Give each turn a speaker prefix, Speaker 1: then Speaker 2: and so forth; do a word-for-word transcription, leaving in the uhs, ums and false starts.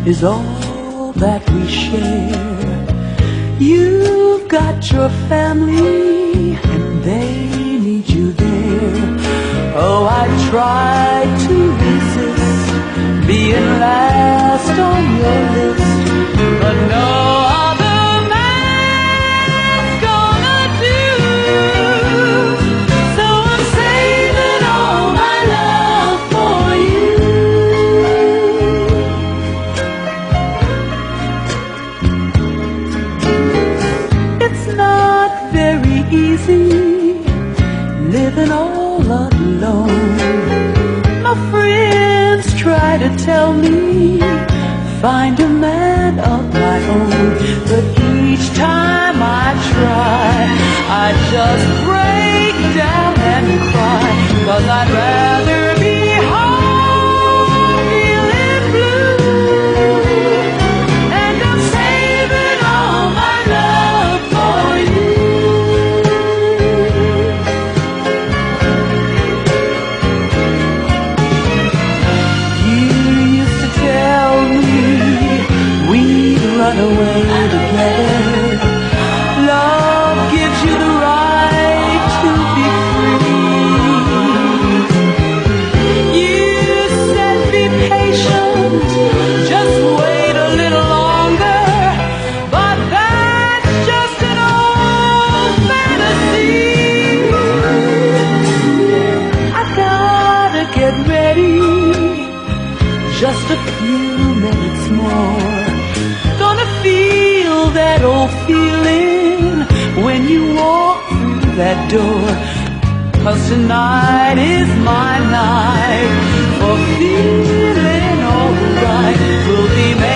Speaker 1: is all that we share. You've got your family and they need you there. Oh, I tried to resist being last on your list, but no other man's gonna do. So I'm saving all my love for you. It's not very easy living all alone. My friends try to tell me find a man of my own, but each time I try I just break down and cry, 'cause I'd rather be home feeling blue. And I'm saving all my love for you. Run away together. Love gives you the right to be free. You said be patient, just wait a little longer, but that's just an old fantasy. I gotta get ready, just a few minutes more. Gonna feel that old feeling when you walk through that door. 'Cause tonight is my night for feeling alright. We'll be